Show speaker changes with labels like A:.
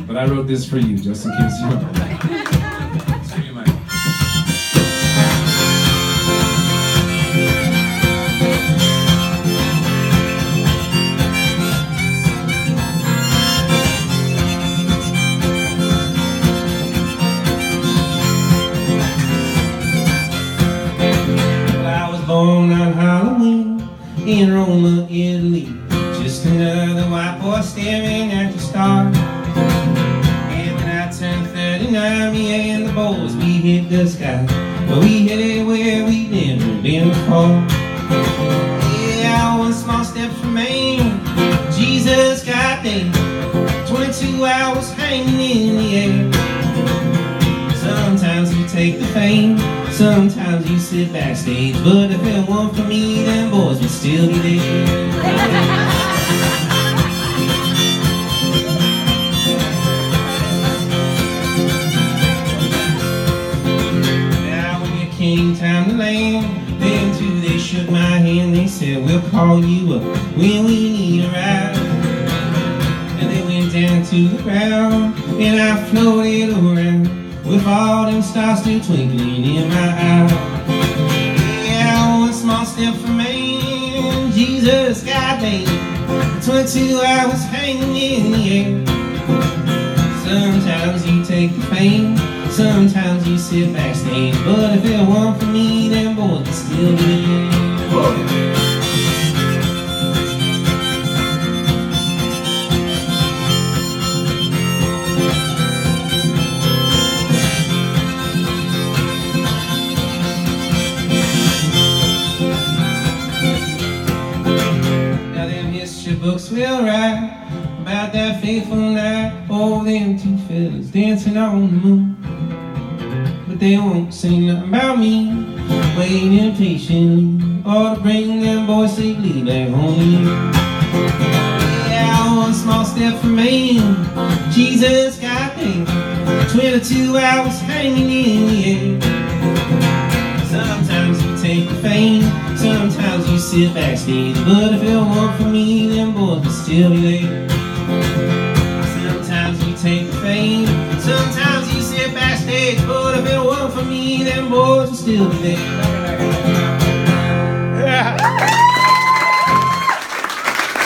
A: But I wrote this for you, just in case you don't.
B: Born on Halloween in Roma, Italy. Just another white boy staring at the stars. And when I turned 39, me and the boys, we hit the sky. But we headed where we never been before. Yeah, one small step from Maine, Jesus got there. 22 hours hanging in the air. Sometimes you take the fame, sometimes you sit backstage. But if it weren't for me, them boys would still be there. Now when it came time to land, them two, they shook my hand. They said, we'll call you up when we need a ride. And they went down to the ground, and I floated around with all them stars still twinkling in my eyes. Yeah, one small step for man, Jesus got there. 22 hours hanging in the air. Sometimes you take the fame, sometimes you sit backstage. But if it weren't for me, them boys would still be there. Books will write about that fateful night. Oh, them two fellas dancing on the moon. But they won't say nothing about me waiting patiently, or to bring them boys safely back home. Yeah, one small step for man, Jesus got there. 22 hours hanging in the air. Sometimes you take the fame, sometimes you sit backstage. But if it weren't for me, them boys would still be there. Sometimes you take the fame, sometimes you sit backstage. But if it weren't for me, them boys would still be there.